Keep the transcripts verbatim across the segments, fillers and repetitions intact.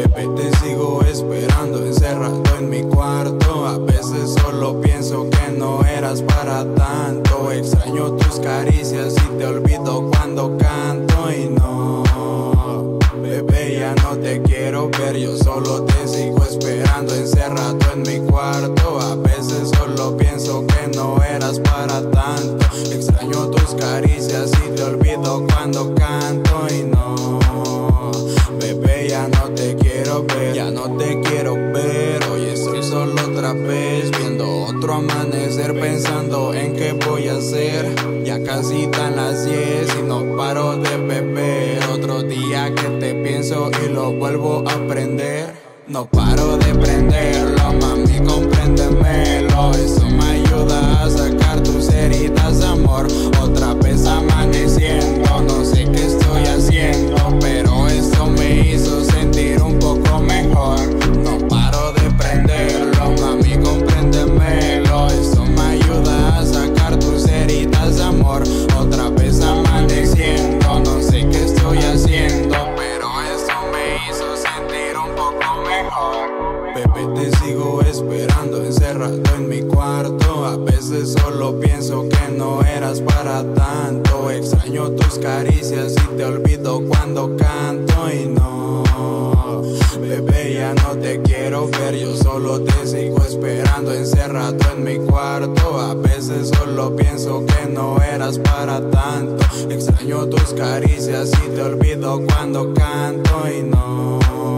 Bebé, te sigo esperando encerrado en mi cuarto. A veces solo pienso que no eras para tanto. Extraño tus caricias y te olvido cuando canto. Y no, bebé, ya no te quiero ver. Yo solo te sigo esperando encerrado en mi cuarto. A veces solo pienso que no eras para tanto. Extraño tus caricias y te olvido cuando canto. Y no, bebé, ya no te quiero ver, ya no te quiero ver. Hoy estoy solo otra vez, viendo otro amanecer, pensando en qué voy a hacer. Ya casi dan las diez y no paro de beber. Otro día que te pienso y lo vuelvo a prender. No paro de prenderlo, mami, compréndemelo. Eso me ayuda a sacar tus heridas de amor. Otra vez amaneciendo, no sé qué estoy haciendo, pero esto me hizo sentir un poco mejor. No paro de prenderlo, mami, compréndemelo. Eso me ayuda a sacar tus heridas de amor. Otra vez amaneciendo, no sé qué estoy haciendo, pero esto me hizo sentir un poco mejor. Bebé, te sigo esperando encerrado en mi cuarto. A veces solo pienso que no eras para tanto. Extraño tus caricias y te olvido cuando canto. Y no, bebé, ya no te quiero ver. Yo solo te sigo esperando encerrado en mi cuarto. A veces solo pienso que no eras para tanto. Extraño tus caricias y te olvido cuando canto. Y no,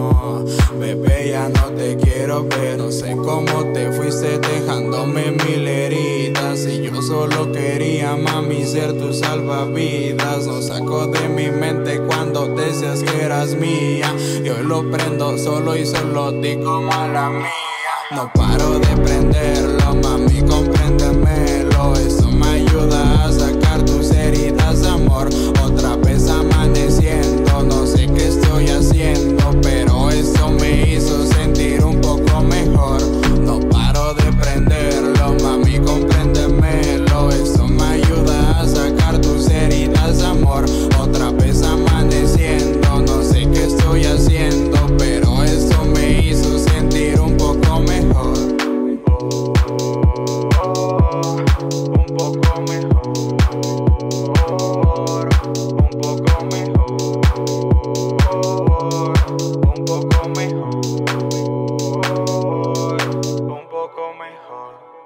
bebé, ya no te quiero ver. No sé cómo te fuiste dejándome mil heridas. Y yo solo quería, mami, ser tu salvavidas. No saco de mi mente cuando decías que eras mía. Y hoy lo prendo solo y solo digo mala mía. No paro de prenderlo, mami, compréndemelo. Eso me ayuda a sacar tus heridas de amor. Otra vez amaneciendo, no sé qué estoy haciendo, pero eso me hizo sentir un poco mejor. No paro de prenderlo, mami, compréndemelo. Eso me ayuda a sacar tus heridas de amor. Otra vez amaneciendo, no sé qué estoy haciendo, pero eso me hizo sentir un poco mejor. Un poco mejor, un poco mejor, un poco mejor, un poco mejor.